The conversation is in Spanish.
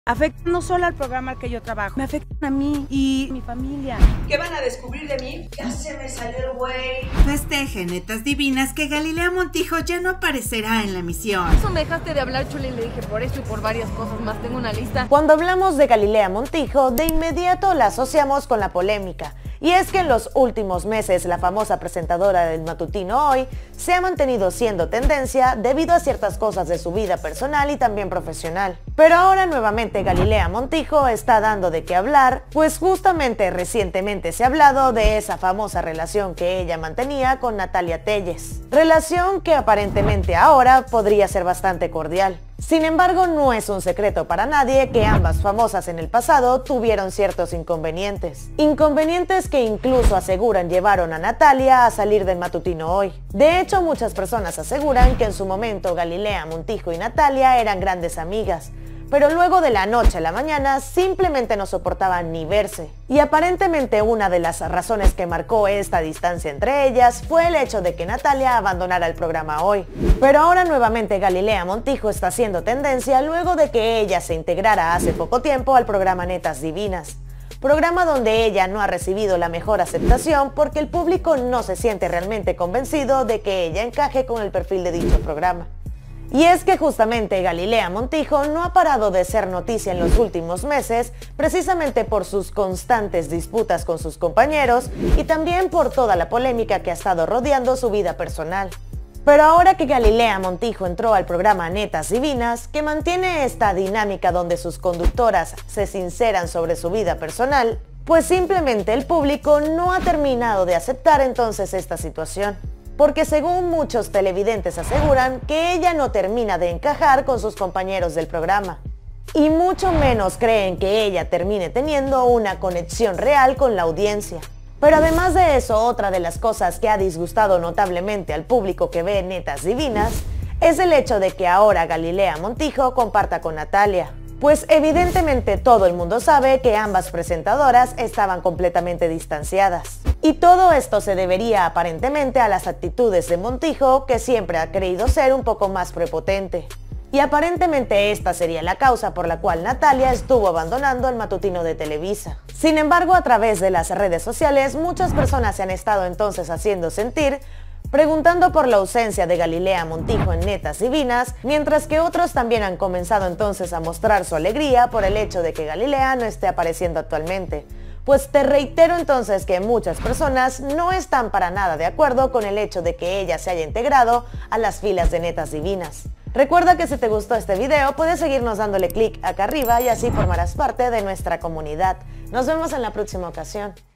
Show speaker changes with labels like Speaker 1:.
Speaker 1: Afectan no solo al programa al que yo trabajo, me afectan a mí y mi familia.
Speaker 2: ¿Qué van a descubrir de mí? Ya se me salió el güey.
Speaker 3: Festejen, netas divinas, que Galilea Montijo ya no aparecerá en la emisión.
Speaker 4: Eso me dejaste de hablar, Chuli, le dije por esto y por varias cosas más, tengo una lista.
Speaker 5: Cuando hablamos de Galilea Montijo, de inmediato la asociamos con la polémica. Y es que en los últimos meses la famosa presentadora del matutino Hoy se ha mantenido siendo tendencia debido a ciertas cosas de su vida personal y también profesional. Pero ahora nuevamente Galilea Montijo está dando de qué hablar, pues justamente recientemente se ha hablado de esa famosa relación que ella mantenía con Natalia Telles. Relación que aparentemente ahora podría ser bastante cordial. Sin embargo, no es un secreto para nadie que ambas famosas en el pasado tuvieron ciertos inconvenientes. Inconvenientes que incluso aseguran llevaron a Natalia a salir del matutino Hoy. De hecho, muchas personas aseguran que en su momento Galilea Montijo y Natalia eran grandes amigas, pero luego de la noche a la mañana simplemente no soportaban ni verse. Y aparentemente una de las razones que marcó esta distancia entre ellas fue el hecho de que Natalia abandonara el programa Hoy. Pero ahora nuevamente Galilea Montijo está haciendo tendencia luego de que ella se integrara hace poco tiempo al programa Netas Divinas. Programa donde ella no ha recibido la mejor aceptación porque el público no se siente realmente convencido de que ella encaje con el perfil de dicho programa. Y es que justamente Galilea Montijo no ha parado de ser noticia en los últimos meses, precisamente por sus constantes disputas con sus compañeros y también por toda la polémica que ha estado rodeando su vida personal. Pero ahora que Galilea Montijo entró al programa Netas Divinas, que mantiene esta dinámica donde sus conductoras se sinceran sobre su vida personal, pues simplemente el público no ha terminado de aceptar entonces esta situación. Porque según muchos televidentes aseguran que ella no termina de encajar con sus compañeros del programa. Y mucho menos creen que ella termine teniendo una conexión real con la audiencia. Pero además de eso, otra de las cosas que ha disgustado notablemente al público que ve Netas Divinas es el hecho de que ahora Galilea Montijo comparta con Natalia. Pues evidentemente todo el mundo sabe que ambas presentadoras estaban completamente distanciadas. Y todo esto se debería aparentemente a las actitudes de Montijo, que siempre ha creído ser un poco más prepotente. Y aparentemente esta sería la causa por la cual Natalia estuvo abandonando el matutino de Televisa. Sin embargo, a través de las redes sociales, muchas personas se han estado entonces haciendo sentir, preguntando por la ausencia de Galilea Montijo en Netas Divinas, mientras que otros también han comenzado entonces a mostrar su alegría por el hecho de que Galilea no esté apareciendo actualmente. Pues te reitero entonces que muchas personas no están para nada de acuerdo con el hecho de que ella se haya integrado a las filas de Netas Divinas. Recuerda que si te gustó este video puedes seguirnos dándole clic acá arriba y así formarás parte de nuestra comunidad. Nos vemos en la próxima ocasión.